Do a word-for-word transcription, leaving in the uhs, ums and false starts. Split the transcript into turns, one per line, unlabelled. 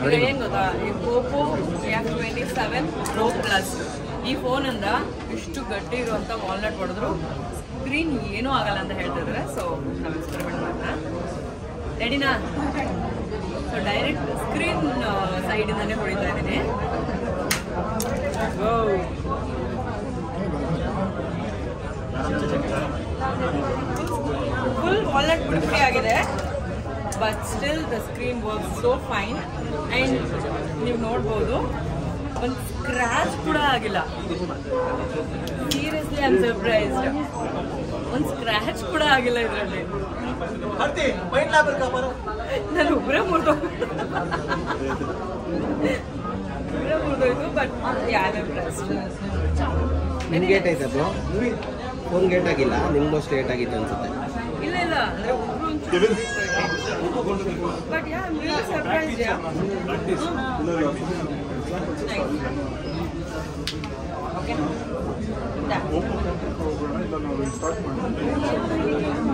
ಏನು ಗೊತ್ತಾ, ಈ Oppo F twenty seven pro plus ಈ ಫೋನಿಂದ ಇಷ್ಟು ಗಟ್ಟಿ ಇರುವಂಥ ವಾಲ್ನಟ್ ಹೊಡೆದ್ರು ಸ್ಕ್ರೀನ್ ಏನೂ ಆಗಲ್ಲ ಅಂತ ಹೇಳ್ತಿದ್ರೆ. ಸೊ ನಾವು ಎಕ್ಸ್ಪೆರಿಮೆಂಟ್ ಮಾಡೋಣ. ರೆಡಿನಾ? ಸೊ ಡೈರೆಕ್ಟ್ ಸ್ಕ್ರೀನ್ ಸೈಡಿಂದನೇ ಹೊಡಿತಾ ಇದ್ದೀನಿ. ಫುಲ್ ವಾಲ್ನಟ್ ಪುಡಿ ಪುಡಿ ಆಗಿದೆ, but still the screen work so fine. And ನೀವು ನೋಡ್ಬೋದು ಒಂದು ಸ್ಕ್ರ್ಯಾಚ್ ಕೂಡ ಆಗಿಲ್ಲ. Seriously I am surprised. ಒಂದು ಸ್ಕ್ರ್ಯಾಚ್ ಕೂಡ ಆಗಿಲ್ಲ ಇದರಲ್ಲಿ. ನಾನು ಒಬ್ಬರೇ ಮುರಿದೋ ಒಬ್ಬರೇ ಮುರಿದೋಯ್ತು. ಬಟ್ ಯಾರು ಇಂಪ್ರೆಸ್ಡ್.
ನಿಮ್ಗೆ ಏಟ್ ಆಯ್ತು ಬ್ರೋ? ಫೋನ್ ಗೇಟ್ ಆಗಿಲ್ಲ, ನಿಮ್ಗೂ ಅಷ್ಟು ಏಟ್ ಆಗಿತ್ತು ಅನ್ಸುತ್ತೆ.
ಇಲ್ಲ ಇಲ್ಲ ಅಂದರೆ ಒಬ್ರು but yeah I am really surprised. Yeah okay